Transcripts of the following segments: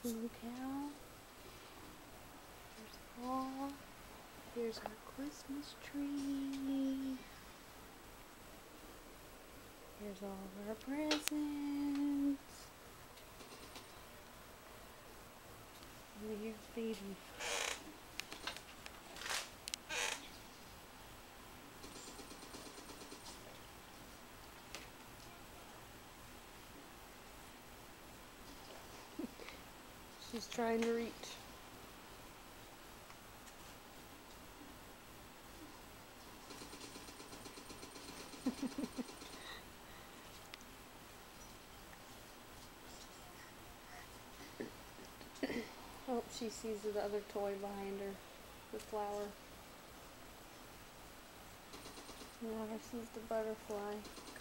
blue cow. There's Paul. Here's our Christmas tree. Here's all of our presents. And here's baby. She's trying to reach. Oh, she sees the other toy behind her, the flower. Now she sees the butterfly.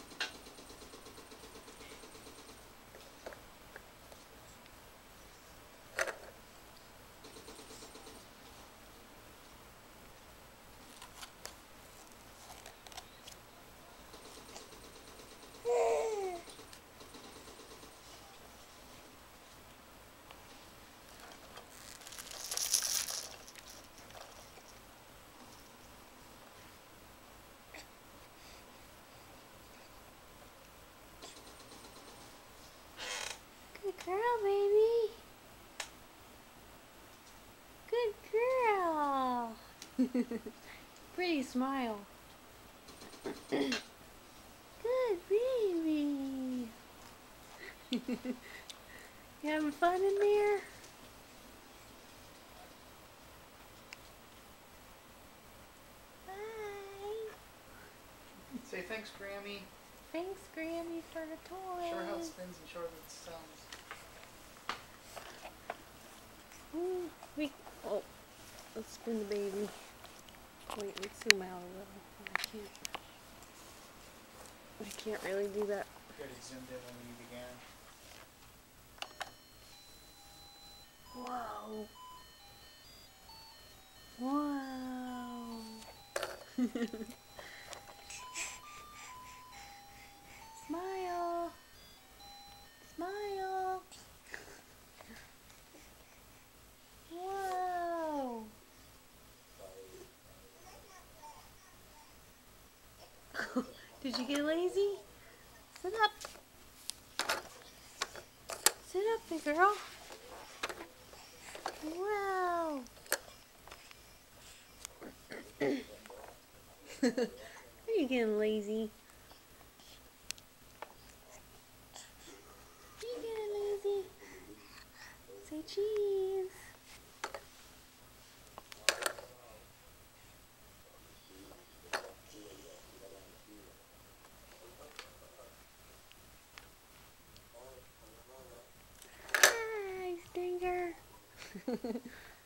Good girl, baby. Good girl. Pretty smile. Good baby. You having fun in there? Bye. Say thanks, Grammy. Thanks, Grammy, for the toys. Show her how it spins and show her what it sounds. Oh, let's spin the baby. Wait, let's zoom out a little. I can't really do that. You already zoomed in when you began. Whoa. Whoa. Smile. Smile. Whoa. Did you get lazy? Sit up. Sit up, big girl. Wow. Are you getting lazy? Are you getting lazy? Say cheese. Hi, Stinger.